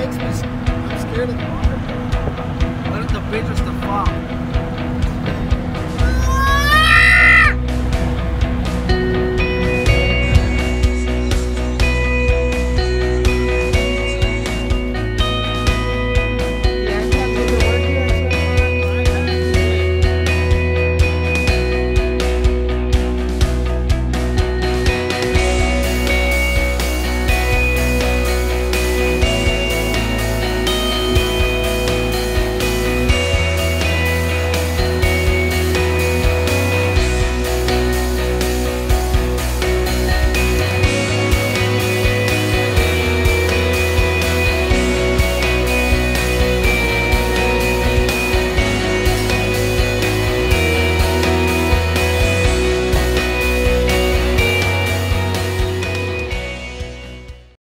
makes me, I'm scared of the water. What if the bridge was to fall?